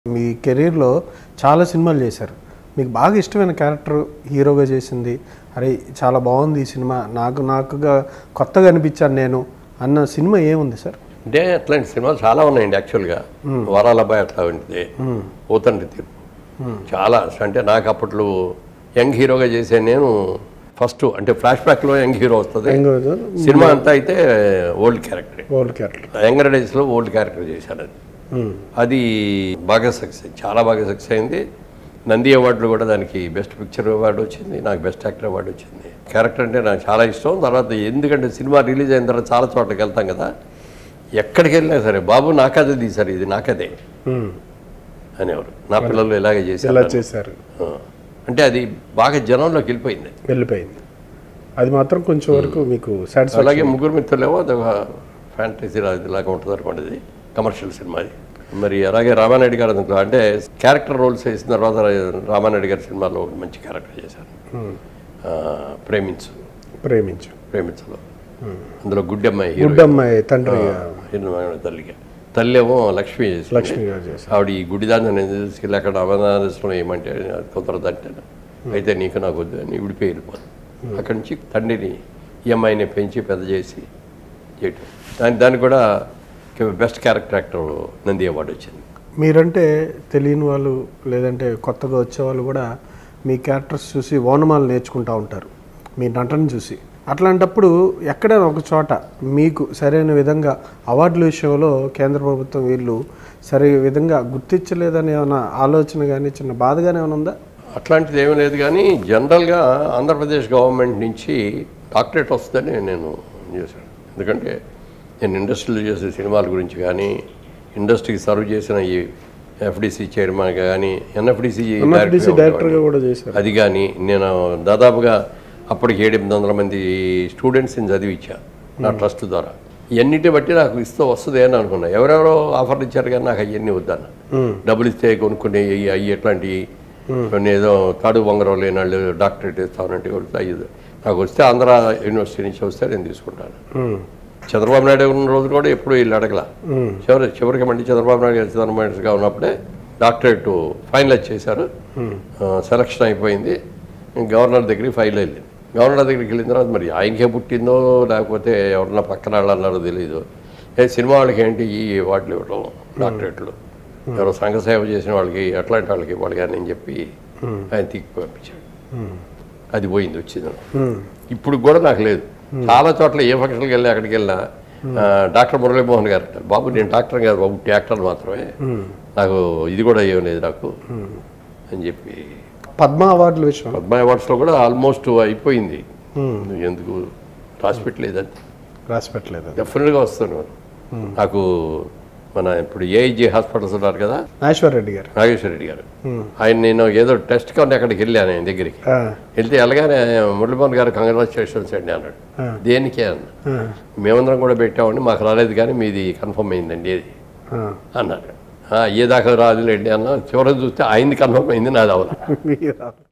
మీ కెరీర్‌లో చాలా సినిమాలు చేశారు. మీకు బాగా ఇష్టమైన క్యారెక్టర్ హీరోగా చేసింది. అరే! చాలా బాగుంది ఈ సినిమా. నాకుగా కొత్తగా అనిపించాను నేను అన్న సినిమా ఏముంది సార్? అంటే అట్లాంటి సినిమాలు చాలా ఉన్నాయండి యాక్చువల్గా. వరాల అబ్బాయి అట్లా ఉంటుంది, పోతండి తీర్పు చాలా. అంటే నాకు అప్పట్లో యంగ్ హీరోగా చేసే నేను ఫస్ట్ అంటే ఫ్లాష్ బ్యాక్లో యంగ్ హీరో వస్తుంది. సినిమా అంతా అయితే ఓల్డ్ క్యారెక్టర్. యంగర్ డేస్లో ఓల్డ్ క్యారెక్టర్ చేశాను. అది బాగా సక్సెస్, చాలా బాగా సక్సెస్ అయింది. నంది అవార్డులు కూడా దానికి బెస్ట్ పిక్చర్ అవార్డు వచ్చింది, నాకు బెస్ట్ యాక్టర్ అవార్డు వచ్చింది. క్యారెక్టర్ అంటే నాకు చాలా ఇష్టం. తర్వాత ఎందుకంటే సినిమా రిలీజ్ అయిన తర్వాత చాలా చోట్లకి వెళ్తాం కదా, ఎక్కడికి వెళ్ళినా సరే బాబు నాకదే తీశారు, ఇది నాకదే అనేవారు. నా పిల్లలు ఇలాగే చేశారు. అంటే అది బాగా జనంలోకి వెళ్ళిపోయింది. అది మాత్రం కొంచెం వరకు మీకు అలాగే ముగ్గురు మిత్రులేమో అదొక ఫ్యాంటసీ ఇలాగా ఉంటుంది అనుకోండి. ఇది కమర్షియల్ సినిమా. అది మరి అలాగే రామానాయుడు గారు అందులో అంటే క్యారెక్టర్ రోల్స్ వేసిన తర్వాత రామానాయుడు గారి సినిమాలో మంచి క్యారెక్టర్ చేశారు. ప్రేమించులో అందులో గుడ్డమ్మాయి తల్లేమో లక్ష్మి ఆవిడ ఈ గుడిదాన్ని తీసుకెళ్ళి అక్కడ అమరనాథేశ్వరం ఏమంటే కుదరదంటే అయితే నీకు నాకు వద్దు అని విడిపోయి వెళ్ళిపోదు. అక్కడి నుంచి తండ్రిని ఈ అమ్మాయిని పెంచి పెద్ద చేసి చేయటం, దానికి కూడా best character actor Nandi award వచ్చింది. మీరంటే తెలియని వాళ్ళు లేదంటే కొత్తగా వచ్చేవాళ్ళు కూడా మీ క్యారెక్టర్స్ చూసి ఓనమాలు నేర్చుకుంటూ ఉంటారు మీ నటన చూసి. అట్లాంటప్పుడు ఎక్కడైనా ఒక చోట మీకు సరైన విధంగా అవార్డుల విషయంలో కేంద్ర ప్రభుత్వం వీళ్ళు సరైన విధంగా గుర్తించలేదని ఏమైనా ఆలోచన కానీ చిన్న బాధగానే ఏమైనా ఉందా? అట్లాంటిది ఏమీ లేదు, కానీ జనరల్గా ఆంధ్రప్రదేశ్ గవర్నమెంట్ నుంచి డాక్టరేట్ వస్తుందని నేను చేశాను. ఎందుకంటే నేను ఇండస్ట్రీలో చేసే సినిమాల గురించి కానీ, ఇండస్ట్రీకి సర్వ్ చేసిన ఈ ఎఫ్డిసి చైర్మన్ కానీ, ఎన్ఎఫ్డిసి డైరెక్టర్గా కూడా చేశాను. అది కానీ నేను దాదాపుగా అప్పటికి 700-800 మంది స్టూడెంట్స్ని చదివించా నా ట్రస్ట్ ద్వారా. ఇవన్నిటి బట్టి నాకు ఇస్తూ వస్తుంది అని అనుకున్నా. ఎవరెవరో ఆఫర్లు ఇచ్చారు కానీ నాకు అవన్నీ వద్దన్న. డబ్బులు ఇస్తే కొనుక్కునే అవి ఎట్లాంటివి కొన్ని ఏదో తాడు బొంగరం లేని వాళ్ళు డాక్టరేట్ ఇస్తానంటే అయ్యేది. నాకు వస్తే ఆంధ్ర యూనివర్సిటీ నుంచి వస్తే నేను తీసుకుంటాను. చంద్రబాబు నాయుడు ఉన్న రోజు కూడా ఎప్పుడు వీళ్ళు అడగల. చివరికి మళ్ళీ చంద్రబాబు నాయుడు చంద్రబాబుగా ఉన్నప్పుడే డాక్టరేట్ ఫైనలైజ్ చేశారు. సెలక్షన్ అయిపోయింది. గవర్నర్ దగ్గరికి ఫైల్ వెళ్ళింది. గవర్నర్ దగ్గరికి వెళ్ళిన తర్వాత మరి ఆయనకే పుట్టిందో లేకపోతే ఎవరన్నా పక్కన వాళ్ళు అన్నారో తెలీదు. సినిమా వాళ్ళకి ఏంటి ఈ అవార్డులు ఇవ్వడం, డాక్టరేట్లు ఎవరో సంఘ సేవ చేసిన వాళ్ళకి అట్లాంటి వాళ్ళకి ఇవ్వాలి కానీ అని చెప్పి ఆయన తీకి పంపించాడు. అది పోయింది వచ్చింది. ఇప్పుడు కూడా నాకు లేదు. చాలా చోట్ల ఏ ఫంక్షన్కి వెళ్ళి అక్కడికి వెళ్ళినా డాక్టర్ మురళీమోహన్ గారు అంటారు, బాబు నేను డాక్టర్ కాదు బాబు యాక్టర్ మాత్రమే, నాకు ఇది కూడా ఏం లేదు నాకు అని చెప్పి. పద్మ అవార్డుల విషయం, పద్మ అవార్డ్స్లో కూడా ఆల్మోస్ట్ అయిపోయింది. ఎందుకు రాసిపెట్టలేదని డెఫినెట్గా వస్తాను. నాకు మన ఇప్పుడు ఏఐజీ హాస్పిటల్స్ ఉన్నారు కదా, నాగేశ్వర రెడ్డి గారు ఆయన నేను ఏదో టెస్ట్ కానీ అక్కడికి వెళ్ళాను ఆయన దగ్గరికి. వెళ్తే వెళ్ళగానే మురళీమోహన్ గారు కంగ్రాచులేషన్స్ అండి అన్నాడు. దేనికే అన్న, మేమందరం కూడా పెట్టామండి, మాకు రాలేదు కానీ మీది కన్ఫర్మ్ అయిందండి ఏది అన్నాడు. ఏ దాకా రాదులేండి అన్న. చివరికి చూస్తే ఆయనది కన్ఫర్మ్ అయింది, నాది అవలా.